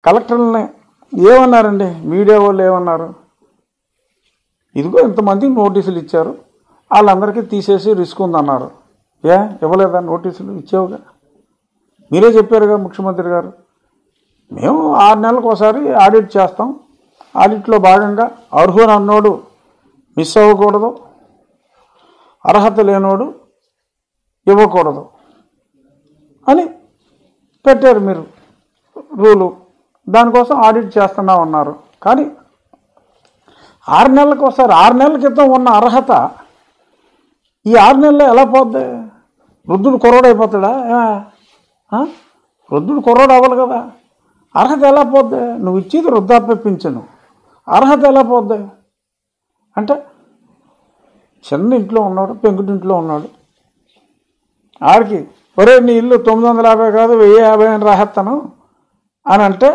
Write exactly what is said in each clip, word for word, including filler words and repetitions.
కలెక్టర్లని ఏమన్నారండి? మీడియా వాళ్ళు ఏమన్నారు? ఇదిగో ఇంతమందికి నోటీసులు ఇచ్చారు, వాళ్ళందరికీ తీసేసి రిస్క్ ఉందన్నారు. ఏ ఇవ్వలేదా నోటీసులు? ఇచ్చేవుగా, మీరే చెప్పారుగా ముఖ్యమంత్రి గారు. మేము ఆరు నెలలకు ఒకసారి ఆడిట్ చేస్తాం, ఆడిట్లో భాగంగా అర్హుడు అన్నోడు మిస్ అవ్వకూడదు, అర్హత లేనోడు ఇవ్వకూడదు అని పెట్టారు మీరు రూలు. దానికోసం ఆడిట్ చేస్తున్నాం అన్నారు. కానీ ఆరు నెలలకు ఒకసారి, ఆరు నెలల క్రితం ఉన్న అర్హత ఈ ఆరు నెలల్లో ఎలా పోద్ది? వృద్ధుడు కుర్రోడు అయిపోతాడా? వృద్ధుడు కుర్రోడు అవ్వాలి కదా, అర్హత ఎలా పోద్ది? నువ్వు ఇచ్చేది వృద్ధాప్య పింఛను, అర్హత ఎలా పోద్ది? అంటే చిన్న ఇంట్లో ఉన్నాడు, పెంకుటింట్లో ఉన్నాడు, ఆడికి ఒరే నీ ఇల్లు తొమ్మిది వందల యాభై కాదు వెయ్యి యాభై అని రాహేస్తాను అని అంటే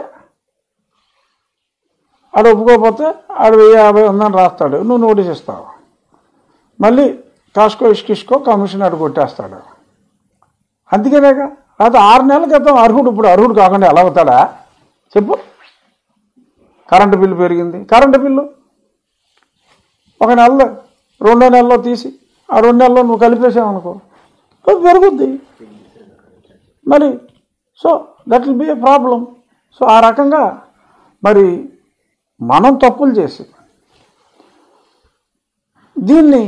ఆడు ఒప్పుకోకపోతే ఆడు వెయ్యి యాభై ఉందని రాస్తాడు, నువ్వు నోటీస్ ఇస్తావు, మళ్ళీ కాసుకో ఇష్కిష్కో కమిషన్ ఆడు కొట్టేస్తాడు. అందుకనేగా. లేకపోతే ఆరు నెలల క్రితం అర్హుడు ఇప్పుడు అర్హుడు కాకుండా ఎలా అవుతాడా చెప్పు? కరెంటు బిల్లు పెరిగింది, కరెంటు బిల్లు ఒక నెలలో రెండో నెలలో తీసి ఆ రెండు నెలల్లో నువ్వు కలిపేసావనుకో పెరుగుద్ది మరి. So that will be a problem. So ఆ రకంగా మరి మనం తప్పులు చేసి దీన్ని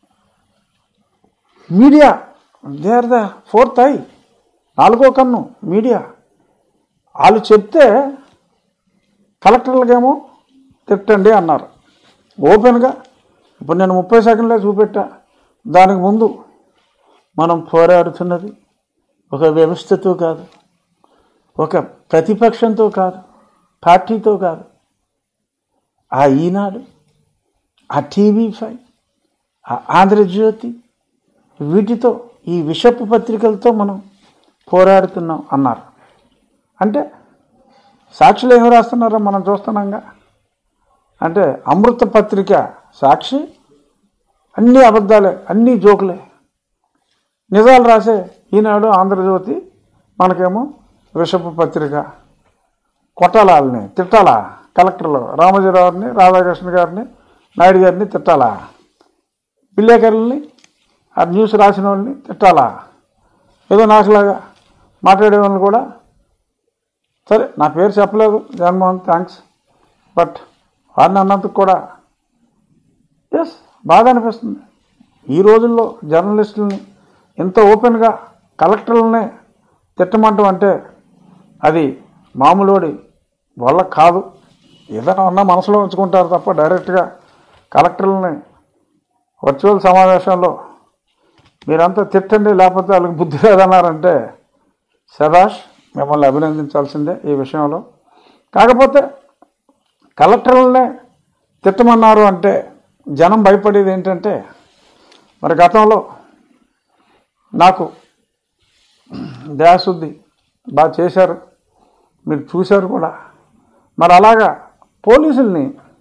media, they are the fourth eye, నాలుగో కన్ను మీడియా. వాళ్ళు చెప్తే కలెక్టర్లకేమో తిట్టండి అన్నారు ఓపెన్గా. ఇప్పుడు నేను ముప్పై సెకండ్లే చూపెట్టా. దానికి ముందు మనం పోరాడుతున్నది ఒక వ్యవస్థతో కాదు, ఒక ప్రతిపక్షంతో కాదు, పార్టీతో కాదు, ఆ ఈనాడు, ఆ టీవీ ఫైవ్, ఆ ఆంధ్రజ్యోతి, వీటితో ఈ విషపు పత్రికలతో మనం పోరాడుతున్నాం అన్నారు. అంటే సాక్షులు ఏమి రాస్తున్నారో మనం చూస్తున్నాంగా. అంటే అమృత పత్రిక సాక్షి అన్నీ అబద్ధాలే, అన్నీ జోకులే. నిజాలు రాసే ఈనాడు, ఆంధ్రజ్యోతి మనకేమో విషపు పత్రిక. కొట్టాలని తిట్టాలా? కలెక్టర్లు రామోజీరావుని, రాధాకృష్ణ గారిని, నాయుడు గారిని తిట్టాలా? విలేకరుల్ని, ఆ న్యూస్ రాసిన వాళ్ళని తిట్టాలా? ఏదో నాకులాగా మాట్లాడే వాళ్ళని కూడా, సరే నా పేరు చెప్పలేదు జగన్మోహన్, థ్యాంక్స్, బట్ వారిని అన్నందుకు కూడా ఎస్ బాధ అనిపిస్తుంది. ఈ రోజుల్లో జర్నలిస్టులని ఇంత ఓపెన్గా కలెక్టర్లనే తిట్టమంటాం అంటే అది మామూలుడి వల్ల కాదు. ఏదైనా ఉన్నా మనసులో ఉంచుకుంటారు తప్ప డైరెక్ట్గా కలెక్టర్లని వర్చువల్ సమావేశంలో మీరంతా తిట్టండి లేకపోతే వాళ్ళకి బుద్ధి లేదన్నారంటే శభాష్, మిమ్మల్ని అభినందించాల్సిందే ఈ విషయంలో. కాకపోతే కలెక్టర్లనే తిట్టమన్నారు అంటే జనం భయపడేది ఏంటంటే, మరి గతంలో నాకు దయాశుద్ధి బాగా చేశారు, మీరు చూశారు కూడా. మరి అలాగా పోలీసుల్ని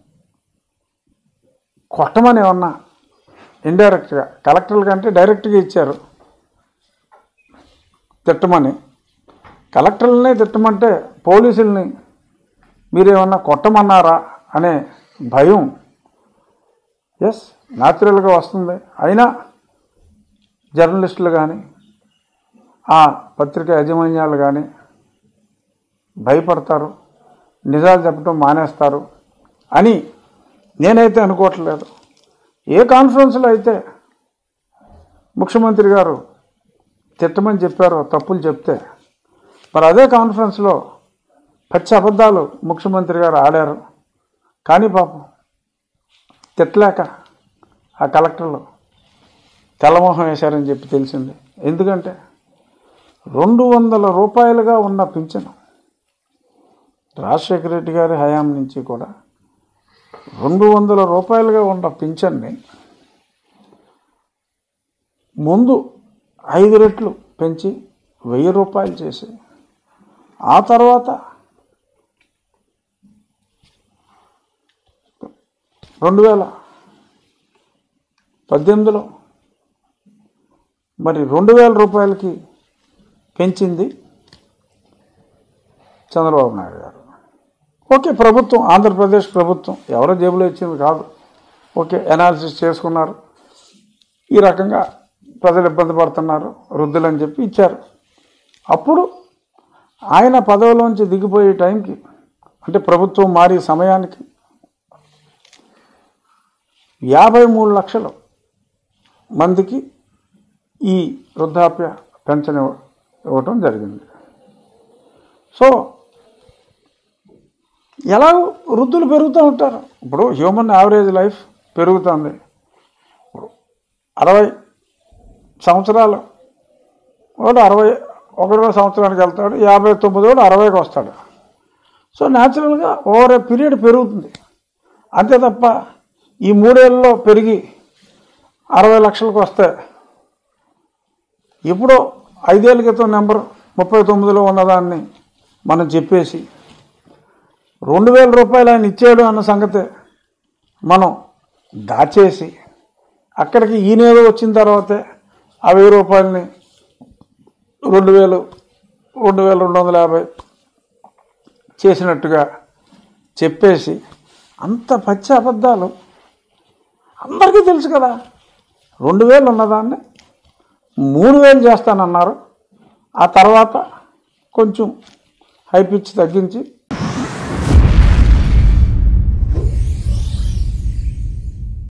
కొట్టమని ఏమన్నా ఇండైరెక్ట్గా, కలెక్టర్ల కంటే డైరెక్ట్గా ఇచ్చారు తిట్టమని. కలెక్టర్లనే తిట్టమంటే పోలీసుల్ని మీరేమన్నా కొట్టమన్నారా అనే భయం ఎస్ న్యాచురల్గా వస్తుంది. అయినా జర్నలిస్టులు కానీ, ఆ పత్రిక యాజమాన్యాలు కానీ భయపడతారు, నిజాలు చెప్పడం మానేస్తారు అని నేనైతే అనుకోవట్లేదు. ఏ కాన్ఫరెన్స్లో అయితే ముఖ్యమంత్రి గారు తిట్టమని చెప్పారో తప్పులు చెప్తే, మరి అదే కాన్ఫరెన్స్లో పచ్చి అబద్ధాలు ముఖ్యమంత్రి గారు ఆడారు. కానీ పాపం తిట్టలేక ఆ కలెక్టర్లు తెల్లమోహం వేశారని చెప్పి తెలిసింది. ఎందుకంటే రెండు వందల రూపాయలుగా ఉన్న పింఛను రాజశేఖర రెడ్డి గారి హయాం నుంచి కూడా రెండు వందల రూపాయలుగా ఉన్న పింఛన్ని ముందు ఐదు రెట్లు పెంచి వెయ్యి రూపాయలు చేసి, ఆ తర్వాత రెండు వేల పద్దెనిమిదిలో మరి రెండు వేల రూపాయలకి పెంచింది చంద్రబాబు నాయుడు గారు. ఓకే, ప్రభుత్వం, ఆంధ్రప్రదేశ్ ప్రభుత్వం ఎవరో జేబులో ఇచ్చింది కాదు. ఓకే, అనాలిసిస్ చేసుకున్నారు, ఈ రకంగా ప్రజలు ఇబ్బంది పడుతున్నారు వృద్ధులని చెప్పి ఇచ్చారు. అప్పుడు ఆయన పదవిలోంచి దిగిపోయే టైంకి, అంటే ప్రభుత్వం మారే సమయానికి యాభై మూడు లక్షల మందికి ఈ వృద్ధాప్య పెన్షన్ ఇవ్వటం జరిగింది. సో ఎలా వృద్ధులు పెరుగుతూ ఉంటారు. ఇప్పుడు హ్యూమన్ యావరేజ్ లైఫ్ పెరుగుతుంది. అరవై సంవత్సరాలు వాడు అరవై ఒకటో సంవత్సరానికి వెళ్తాడు, యాభై తొమ్మిది వాడు అరవైకి వస్తాడు. సో న్యాచురల్గా ఓవర్ ఏ పీరియడ్ పెరుగుతుంది. అంతే తప్ప ఈ మూడేళ్ళలో పెరిగి అరవై లక్షలకు వస్తే ఇప్పుడు ఐదేళ్ల క్రితం నెంబర్ ముప్పై తొమ్మిదిలో ఉన్నదాన్ని మనం చెప్పేసి రెండు వేల రూపాయలు ఆయన ఇచ్చాడు అన్న సంగతి మనం దాచేసి అక్కడికి ఈయనేదో వచ్చిన తర్వాతే ఆ వెయ్యి రూపాయలని రెండు వేలు రెండు వేల రెండు వందల యాభై చేసినట్టుగా చెప్పేసి అంత పచ్చి అబద్ధాలు అందరికీ తెలుసు కదా. రెండు వేలు ఉన్నదాన్ని మూడు వేలు చేస్తానన్నారు. ఆ తర్వాత కొంచెం హై పిచ్ తగ్గించి